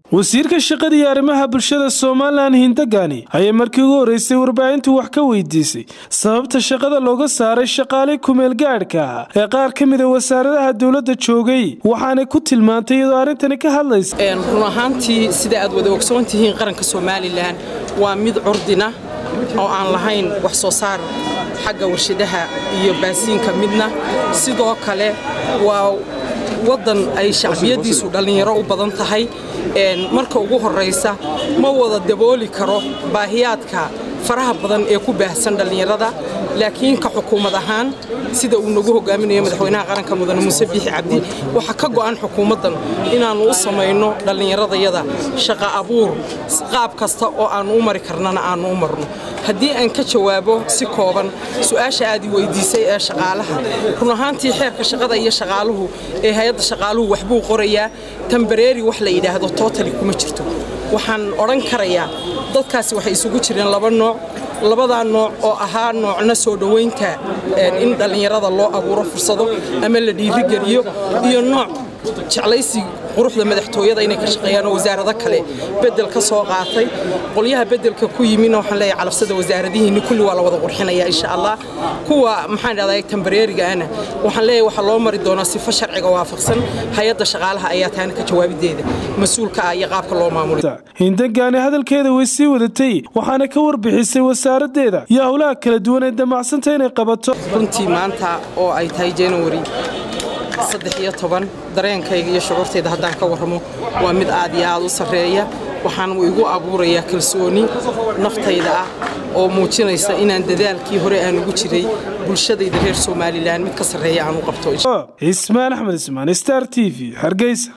wasiirka shaqada iyo arrimaha bulshada Soomaaliland Hindagani ayaa markii ugu horeysay warbaahintu wax ka weydiisay sababta shaqada looga saaray shaqaale ku meel gaadhka ee qaar ka mid ah wasaaradaha dawladda joogay waxaana ku tilmaantay iyadoo arintani ka hadlaysay run ahaantii sida aad wada ogsoon tihiin qaranka Soomaaliland waa mid curdina oo aan lahayn wax soo saar xagga warshadaha iyo baasiinka midna sidoo kale waa wadan ay shacbiyadiisu dhalinyaro u badan tahay marka ugu horeysa ma wada dabooli karo baahiyaadka faraha badan ee ku baahsan dhalinyarada laakiin ka xukuumad ahaan sida uu nagu hogaaminayo madaxweynaha qaranka mudane Muuse Biixi Cabdi waxa ka go'an xukuumadan inaanu u sameeyno dhalinyaradayada shaqo abuur qaab kasta oo aan u mari karnana aan u marno haddii aan ka jawaabo si kooban su'aasha aad i weydiisay ee shaqaalaha run ahaantii xeerka shaqada iyo shaqaaluhu ee hay'adda shaqaaluhu waxbuu qorayaa temporary wax la yiraahdo totally kuma jirto waxaan oran karayaa dadkaasi waxay isugu jireen laba nooc labada nooc oo ahaa noocna soo dhaweynta in dhalinyarada loo abuuro fursado ama la dhiiri geliyo iyo nooc jeclaysi quruxda madaxtooyada inay ka shaqeeyaan wasaaradda kale bedel ka soo qaatay qoliyaha bedelka ku yimina waxaan leeyahay calafsada wasaaradihiina kulli waa la wada qurxinaya insha Allah kuwa maxaan raadayay temporary-ga ana waxaan leeyahay waxa loo mari doonaa sifo sharciga waafaqsan hay'adda shaqaalaha ayaa taan ka jawaabideeda mas'uulka ah iyo qaabka loo maamulo Hindagani hadalkeeda way sii wadatay waxaana ka warbixisay wasaaradeeda iyo hawlaha kala duwan ee damacsantay inay qabato runtii maanta oo ay tahay January 13 dareenkayga iyo shucuurtayda haddaan ka warramo waa mid aad iyo aad u sareeya waxaan igu abuurayaa kalsooni naftayda ah oo muujinaysa inaan dadaalkii hore aan ugu jiray bulshadayda reer Soomaaliland mid ka sareeya aan u qabto Ismaan Axmed Ismaan Star TV Hargeysa